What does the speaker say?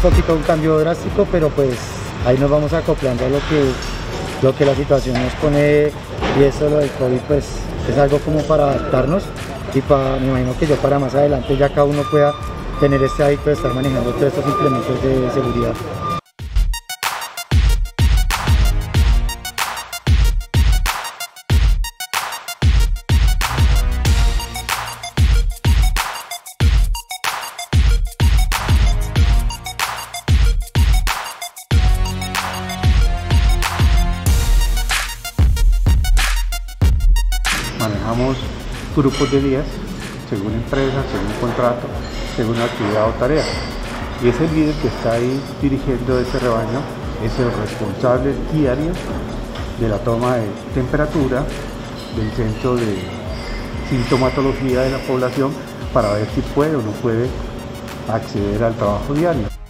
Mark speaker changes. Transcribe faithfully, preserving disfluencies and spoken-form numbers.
Speaker 1: poquito un cambio drástico, pero pues ahí nos vamos acoplando a lo que, lo que la situación nos pone, y eso lo del COVID pues es algo como para adaptarnos, y para, me imagino que yo para más adelante ya cada uno pueda tener este hábito de estar manejando todos estos implementos de seguridad.
Speaker 2: Manejamos grupos de días según empresa, según contrato, según actividad o tarea. Y ese líder que está ahí dirigiendo ese rebaño es el responsable diario de la toma de temperatura del centro de sintomatología de la población para ver si puede o no puede acceder al trabajo diario.